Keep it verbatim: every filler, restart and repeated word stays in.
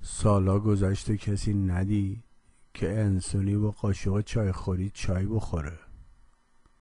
سالا گذشته کسی ندید که انسونی با قاشق چای خوری چای بخوره.